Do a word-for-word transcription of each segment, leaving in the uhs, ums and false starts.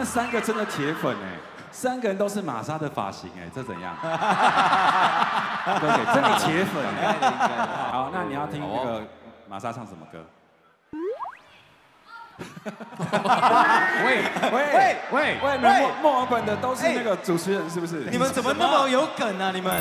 们三个真的铁粉哎，三个人都是玛莎的发型哎，这怎样？都给真的铁粉哎。好，那你要听那个玛莎唱什么歌？ 喂喂喂喂喂！墨墨尔本的都是那个主持人，是不是？ 你们怎么那么有梗啊？你们？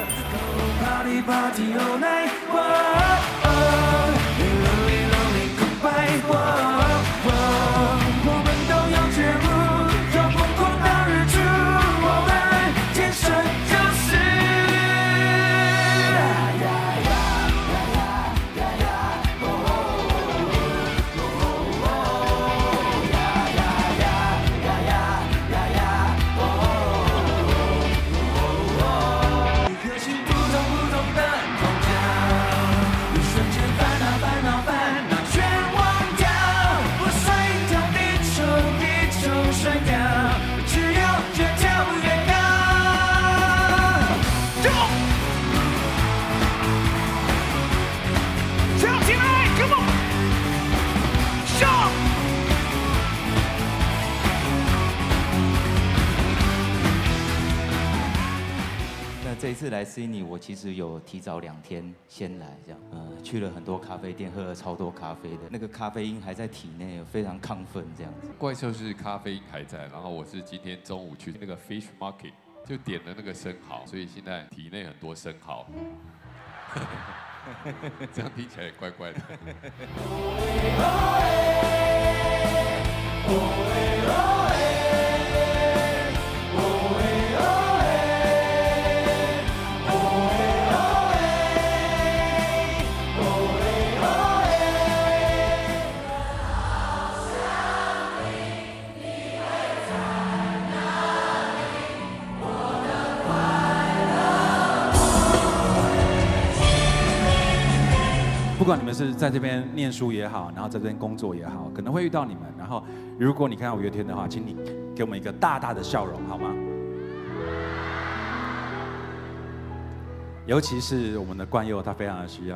这一次来悉尼，我其实有提早两天先来，这样，呃，去了很多咖啡店，喝了超多咖啡的，那个咖啡因还在体内，非常亢奋这样子。 怪兽是咖啡因还在，然后我是今天中午去那个 fish market， 就点了那个生蚝，所以现在体内很多生蚝。这样听起来也怪怪的。 不管你们是在这边念书也好，然后在这边工作也好，可能会遇到你们。然后，如果你看到五月天的话，请你给我们一个大大的笑容，好吗？尤其是我们的冠佑，他非常的需要。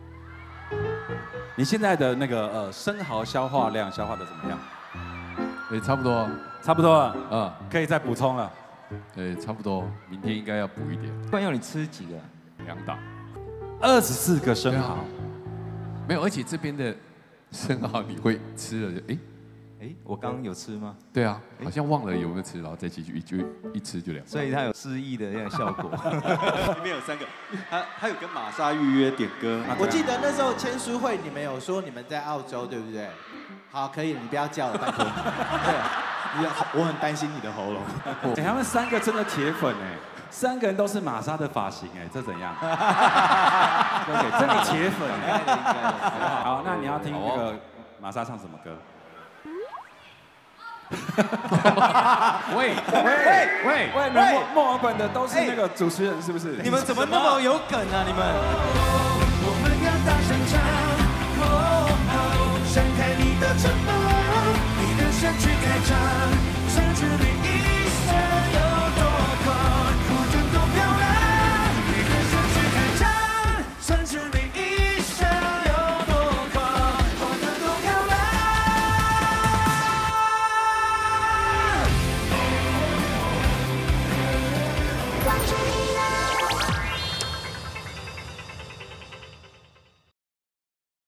你现在的那个呃生蚝消化量消化的怎么样？ 也差不多， 差不多了， 嗯， 可以再补充了。 对，差不多，明天应该要补一点。 冠佑，你吃几个？ 两打。 二十四个生蚝。 没有，而且这边的生蚝你会吃了就哎哎，我刚刚有吃吗？ 对啊，好像忘了有没有吃，然后再继续就一吃就两。 所以它有示意的那个效果。 里面有三个，他他有跟玛莎预约点歌。 我记得那时候签书会你们有说你们在澳洲，对不对？好，可以，你不要叫了，拜托。对，我很担心你的喉咙。 哎，他们三个真的铁粉哎。 三个人都是玛莎的发型哎，这怎样？都给真的铁粉哎。好，那你要听那个玛莎唱什么歌？喂喂喂喂！墨墨尔本的都是那个主持人，是不是？ 你们怎么那么有梗啊？你们？ 我们要大声唱，闪开你的沉默，你的身躯开场，唱出你。